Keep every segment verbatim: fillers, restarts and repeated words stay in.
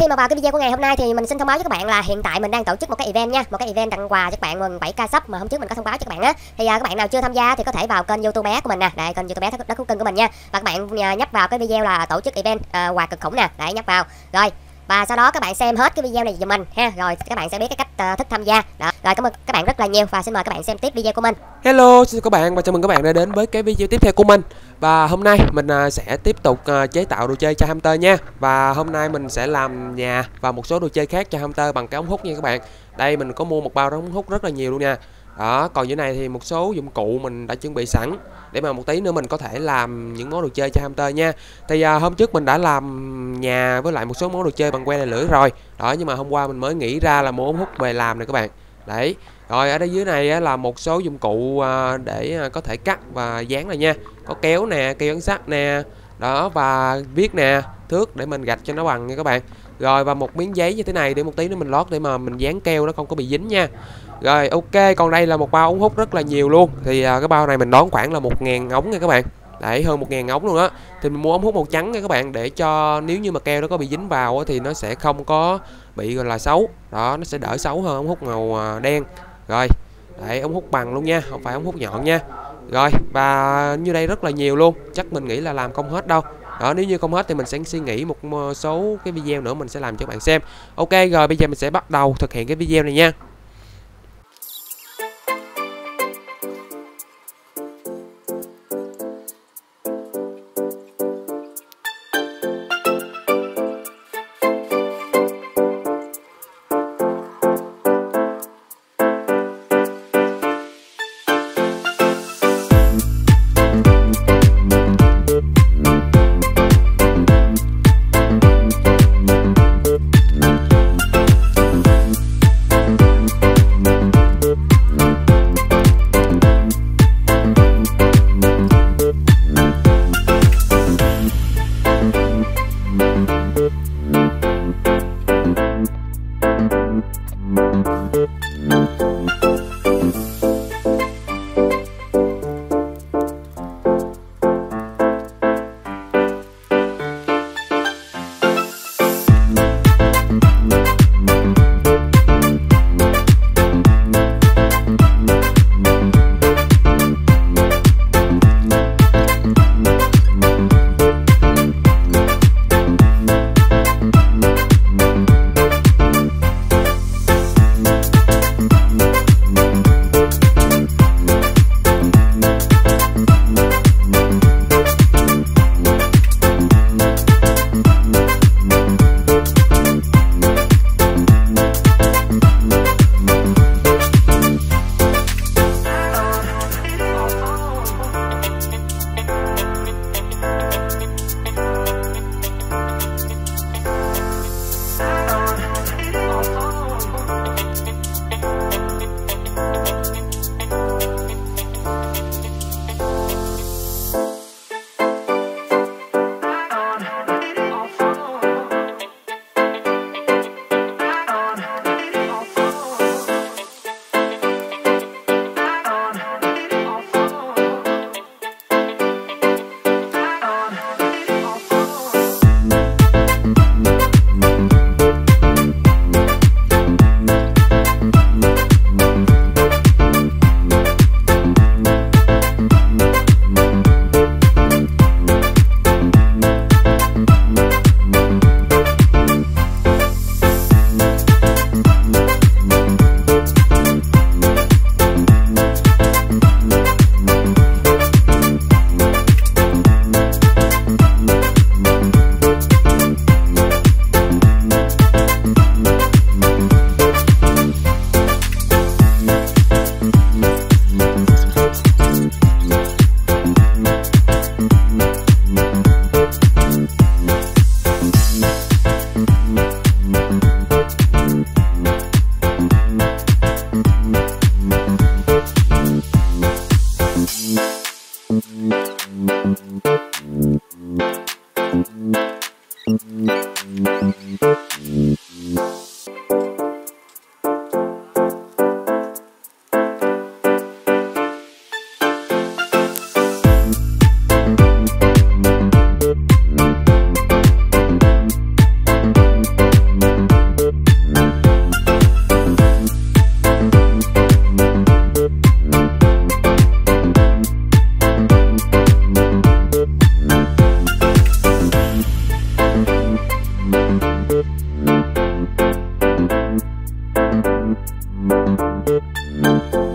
khi mà vào cái video của ngày hôm nay thì mình xin thông báo với các bạn là hiện tại mình đang tổ chức một cái event nha, một cái event tặng quà cho các bạn mừng bảy k sub mà hôm trước mình có thông báo cho các bạn á. Thì à, các bạn nào chưa tham gia thì có thể vào kênh YouTube bé của mình nè, đây kênh YouTube bé đất thú cưng của mình nha. Và các bạn à, nhấp vào cái video là tổ chức event à, quà cực khủng nè, để nhấp vào. Rồi. Và sau đó các bạn xem hết cái video này giùm mình ha, rồi các bạn sẽ biết cái cách uh, thức tham gia. Đó. Rồi cảm ơn các bạn rất là nhiều và xin mời các bạn xem tiếp video của mình. Hello, xin chào các bạn và chào mừng các bạn đã đến với cái video tiếp theo của mình. Và hôm nay mình uh, sẽ tiếp tục uh, chế tạo đồ chơi cho hamster nha. Và hôm nay mình sẽ làm nhà và một số đồ chơi khác cho hamster bằng cái ống hút nha các bạn. Đây mình có mua một bao ống hút rất là nhiều luôn nha. Đó, còn dưới này thì một số dụng cụ mình đã chuẩn bị sẵn để mà một tí nữa mình có thể làm những món đồ chơi cho hamster nha. Thì à, hôm trước mình đã làm nhà với lại một số món đồ chơi bằng que này lưỡi rồi. Đó, nhưng mà hôm qua mình mới nghĩ ra là mua ống hút về làm này các bạn. Đấy. Rồi ở đây dưới này á, là một số dụng cụ à, để à, có thể cắt và dán lại nha. Có kéo nè, cây ấn sắt nè. Đó, và viết nè, thước để mình gạch cho nó bằng nha các bạn. Rồi và một miếng giấy như thế này để một tí nữa mình lót để mà mình dán keo nó không có bị dính nha. Rồi ok, còn đây là một bao ống hút rất là nhiều luôn. Thì à, cái bao này mình đoán khoảng là một ngàn ống nha các bạn. Đấy, hơn một ngàn ống luôn á. Thì mình mua ống hút màu trắng nha các bạn, để cho nếu như mà keo nó có bị dính vào á, thì nó sẽ không có bị gọi là xấu. Đó, nó sẽ đỡ xấu hơn ống hút màu à, đen. Rồi, đấy, ống hút bằng luôn nha, không phải ống hút nhọn nha. Rồi, và như đây rất là nhiều luôn. Chắc mình nghĩ là làm không hết đâu. Đó, nếu như không hết thì mình sẽ suy nghĩ một số cái video nữa mình sẽ làm cho các bạn xem. Ok, rồi bây giờ mình sẽ bắt đầu thực hiện cái video này nha.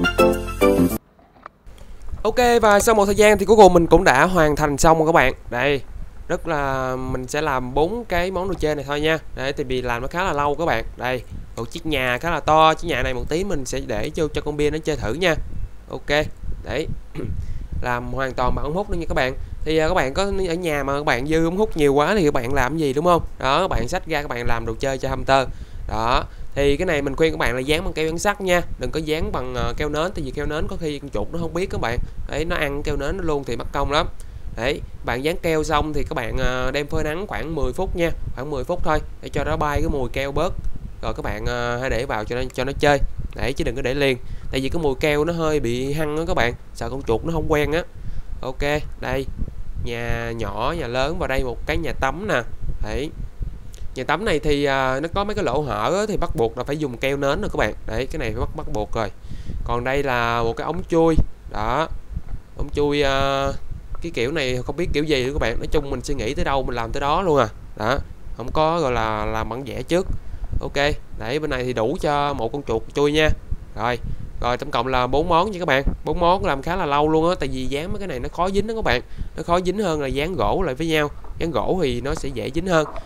Ok, và sau một thời gian thì cuối cùng mình cũng đã hoàn thành xong rồi các bạn. Đây, rất là mình sẽ làm bốn cái món đồ chơi này thôi nha. Đấy, thì vì làm nó khá là lâu các bạn. Đây, một chiếc nhà khá là to, chiếc nhà này một tí mình sẽ để cho cho con bia nó chơi thử nha. Ok, đấy. Làm hoàn toàn bằng ống hút nữa nha các bạn. Thì à, các bạn có ở nhà mà các bạn dư ống hút nhiều quá thì các bạn làm gì đúng không? Đó, các bạn xách ra các bạn làm đồ chơi cho hamster. Đó, thì cái này mình khuyên các bạn là dán bằng keo dán sắt nha, đừng có dán bằng uh, keo nến, tại vì keo nến có khi con chuột nó không biết các bạn. Đấy, nó ăn keo nến nó luôn thì mất công lắm. Đấy, bạn dán keo xong thì các bạn uh, đem phơi nắng khoảng mười phút nha, khoảng mười phút thôi để cho nó bay cái mùi keo bớt. Rồi các bạn uh, hãy để vào cho nó cho nó chơi. Đấy, chứ đừng có để liền, tại vì cái mùi keo nó hơi bị hăng đó các bạn, sợ con chuột nó không quen á. Ok, đây nhà nhỏ nhà lớn, vào đây một cái nhà tắm nè. Đấy, nhà tắm này thì à, nó có mấy cái lỗ hở á, thì bắt buộc là phải dùng keo nến rồi các bạn. Đấy, cái này phải bắt bắt buộc rồi. Còn đây là một cái ống chui đó, ống chui à, cái kiểu này không biết kiểu gì nữa các bạn, nói chung mình suy nghĩ tới đâu mình làm tới đó luôn à. Đó, không có gọi là làm bản vẽ trước. Ok, đấy bên này thì đủ cho một con chuột chui nha. Rồi, rồi tổng cộng là bốn món nha các bạn. Bốn món làm khá là lâu luôn á, tại vì dán mấy cái này nó khó dính đó các bạn. Nó khó dính hơn là dán gỗ lại với nhau. Dán gỗ thì nó sẽ dễ dính hơn.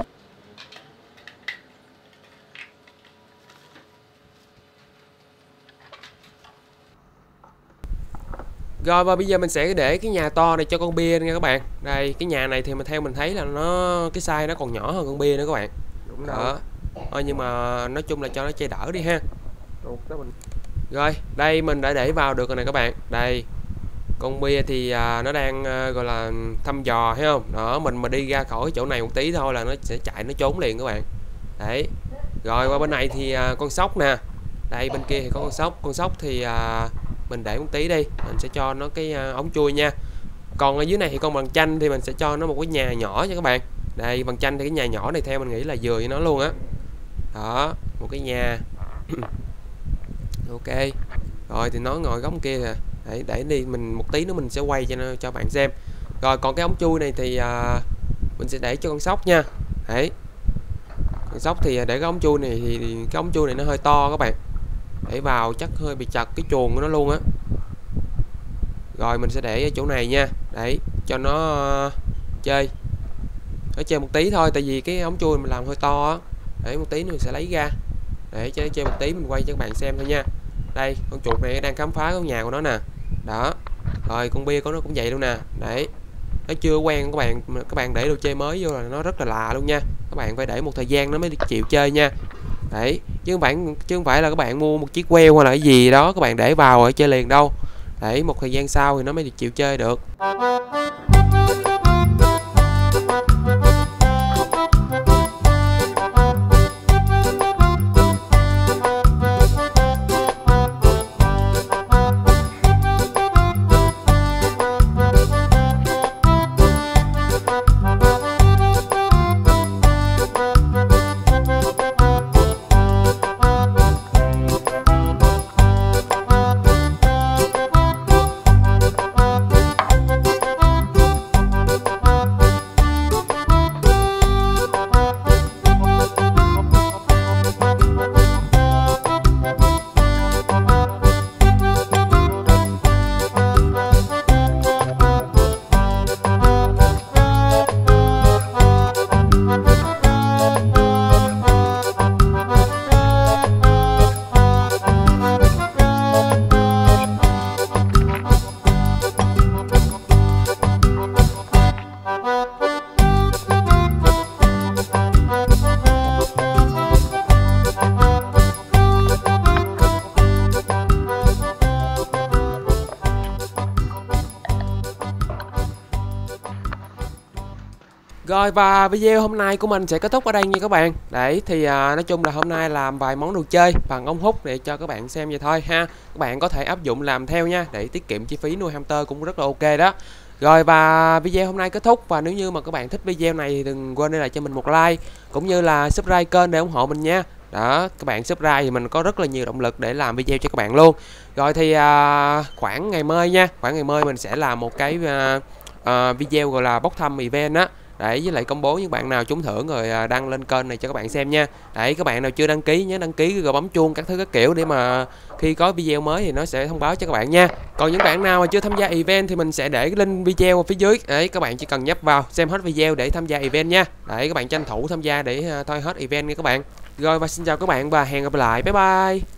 Rồi, và bây giờ mình sẽ để cái nhà to này cho con bia nha các bạn. Đây, cái nhà này thì mình theo mình thấy là nó cái size nó còn nhỏ hơn con bia nữa các bạn. Đúng đó. Thôi nhưng mà nói chung là cho nó chơi đỡ đi ha. Rồi, đây mình đã để vào được rồi này các bạn. Đây, con bia thì à, nó đang à, gọi là thăm dò thấy không? Đó, mình mà đi ra khỏi cái chỗ này một tí thôi là nó sẽ chạy nó trốn liền các bạn. Đấy. Rồi qua bên này thì à, con sóc nè. Đây bên kia thì có con sóc, con sóc thì à, mình để một tí đi, mình sẽ cho nó cái uh, ống chui nha. Còn ở dưới này thì con vằn chanh thì mình sẽ cho nó một cái nhà nhỏ nha các bạn. Đây, vằn chanh thì cái nhà nhỏ này theo mình nghĩ là vừa với nó luôn á. Đó, một cái nhà. Ok, rồi thì nó ngồi góc kia nè. Đấy, để đi mình một tí nữa mình sẽ quay cho nó, cho bạn xem. Rồi còn cái ống chui này thì uh, mình sẽ để cho con sóc nha. Đấy, con sóc thì để cái ống chui này thì, thì cái ống chui này nó hơi to các bạn, để vào chắc hơi bị chặt cái chuồng của nó luôn á. Rồi mình sẽ để ở chỗ này nha, đấy cho nó uh, chơi nó chơi một tí thôi, tại vì cái ống chui mình làm hơi to á. Để một tí nữa mình sẽ lấy ra để cho nó chơi một tí, mình quay cho các bạn xem thôi nha. Đây, con chuột này đang khám phá cái nhà của nó nè. Đó, rồi con bia của nó cũng vậy luôn nè. Đấy, nó chưa quen các bạn, các bạn để đồ chơi mới vô là nó rất là lạ luôn nha. Các bạn phải để một thời gian nó mới chịu chơi nha. Đấy, chứ không phải chứ không phải là các bạn mua một chiếc queo hoặc là cái gì đó các bạn để vào ở chơi liền đâu. Đấy, một thời gian sau thì nó mới được chịu chơi được. Rồi và video hôm nay của mình sẽ kết thúc ở đây nha các bạn. Đấy thì à, nói chung là hôm nay làm vài món đồ chơi bằng ống hút để cho các bạn xem vậy thôi ha. Các bạn có thể áp dụng làm theo nha, để tiết kiệm chi phí nuôi hamster cũng rất là ok đó. Rồi và video hôm nay kết thúc, và nếu như mà các bạn thích video này thì đừng quên để lại cho mình một like cũng như là subscribe kênh để ủng hộ mình nha. Đó, các bạn subscribe thì mình có rất là nhiều động lực để làm video cho các bạn luôn. Rồi thì à, khoảng ngày mai nha, khoảng ngày mai mình sẽ làm một cái à, à, video gọi là bốc thăm event á. để với lại công bố những bạn nào trúng thưởng rồi à, đăng lên kênh này cho các bạn xem nha. Đấy, các bạn nào chưa đăng ký nhớ đăng ký rồi bấm chuông các thứ các kiểu để mà khi có video mới thì nó sẽ thông báo cho các bạn nha. Còn những bạn nào mà chưa tham gia event thì mình sẽ để cái link video ở phía dưới. Đấy, các bạn chỉ cần nhấp vào xem hết video để tham gia event nha. Đấy, các bạn tranh thủ tham gia để uh, thôi hết event nha các bạn. Rồi và xin chào các bạn và hẹn gặp lại. Bye bye.